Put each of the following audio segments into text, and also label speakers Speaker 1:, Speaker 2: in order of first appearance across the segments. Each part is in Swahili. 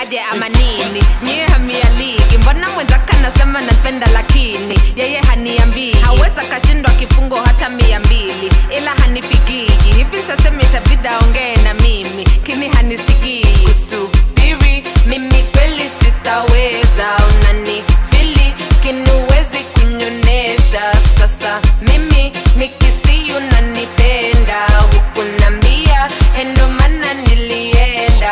Speaker 1: aje ama nini? Nyie hamia ligi, mbona mwenzaka nasema napenda lakini yeye haniambii. Haweza kashindwa kifungo hata 200, ila hanipigiji. Hivi nishasema itabidi aongee na mimi, kini hanisikii. Kusubiri mimi kweli sitaweza, unanifili kinuwezi kunyonesha. Sasa mimi nikisi unanipenda, hukunambia endo mana nilienda.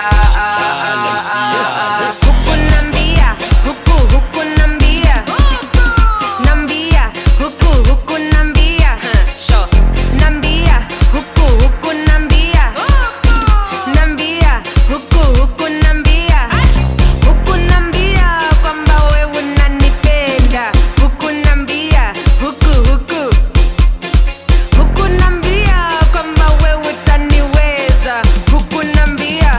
Speaker 1: Hukunambia, hukunambia, nambia, hukunambia, nambia, hukunambia, nambia, hukunambia, hukunambia kwamba wewe unanipenda, hukunambia, hukunambia kwamba wewe utaniweza, hukunambia,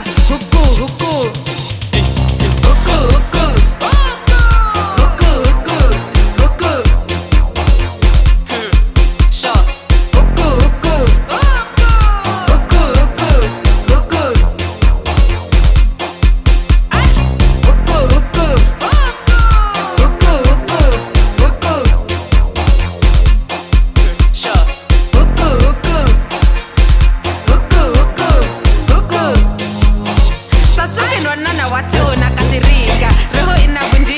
Speaker 1: sasa kinwana na watu nakasirika, roho inavunjika.